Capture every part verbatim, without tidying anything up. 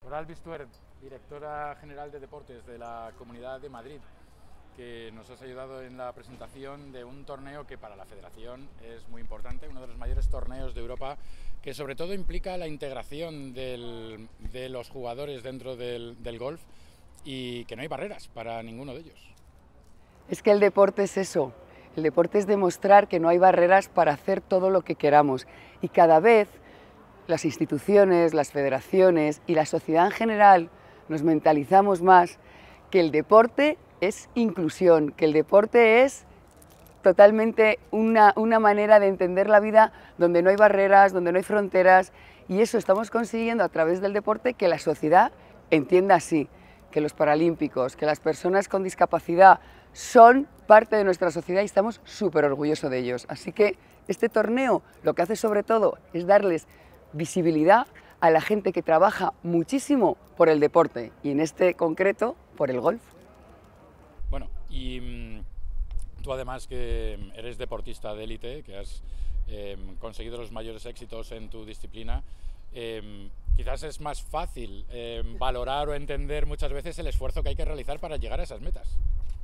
Coral Bistuer, directora general de Deportes de la Comunidad de Madrid, que nos has ayudado en la presentación de un torneo que para la Federación es muy importante, uno de los mayores torneos de Europa, que sobre todo implica la integración del, de los jugadores dentro del, del golf y que no hay barreras para ninguno de ellos. Es que el deporte es eso, el deporte es demostrar que no hay barreras para hacer todo lo que queramos y cada vez las instituciones, las federaciones y la sociedad en general nos mentalizamos más que el deporte es inclusión, que el deporte es totalmente una, una manera de entender la vida donde no hay barreras, donde no hay fronteras, y eso estamos consiguiendo a través del deporte que la sociedad entienda así, que los paralímpicos, que las personas con discapacidad son parte de nuestra sociedad y estamos súper orgullosos de ellos. Así que este torneo lo que hace sobre todo es darles visibilidad a la gente que trabaja muchísimo por el deporte y en este concreto por el golf. Bueno, y mmm, tú además que eres deportista de élite, que has eh, conseguido los mayores éxitos en tu disciplina, eh, quizás es más fácil eh, valorar o entender muchas veces el esfuerzo que hay que realizar para llegar a esas metas.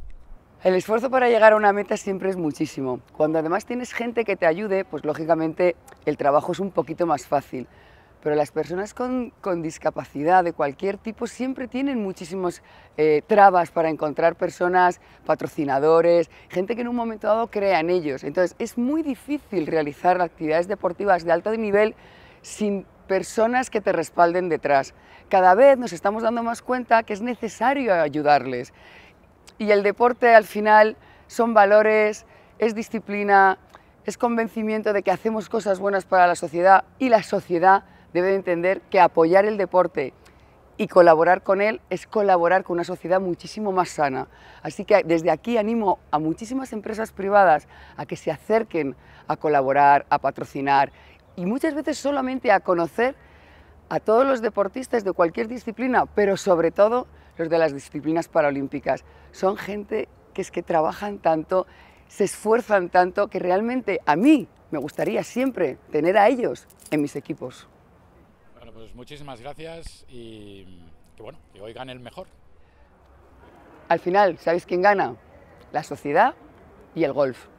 El esfuerzo para llegar a una meta siempre es muchísimo. Cuando además tienes gente que te ayude, pues lógicamente el trabajo es un poquito más fácil. Pero las personas con, con discapacidad de cualquier tipo siempre tienen muchísimas eh, trabas para encontrar personas, patrocinadores, gente que en un momento dado crea en ellos. Entonces es muy difícil realizar actividades deportivas de alto nivel sin personas que te respalden detrás. Cada vez nos estamos dando más cuenta que es necesario ayudarles. Y el deporte al final son valores, es disciplina, es convencimiento de que hacemos cosas buenas para la sociedad y la sociedad debe entender que apoyar el deporte y colaborar con él es colaborar con una sociedad muchísimo más sana. Así que desde aquí animo a muchísimas empresas privadas a que se acerquen a colaborar, a patrocinar y muchas veces solamente a conocer a todos los deportistas de cualquier disciplina, pero sobre todo los de las disciplinas paralímpicas. Son gente que es que trabajan tanto, se esfuerzan tanto, que realmente a mí me gustaría siempre tener a ellos en mis equipos. Bueno, pues muchísimas gracias y que bueno, que hoy gane el mejor. Al final, ¿sabéis quién gana? La sociedad y el golf.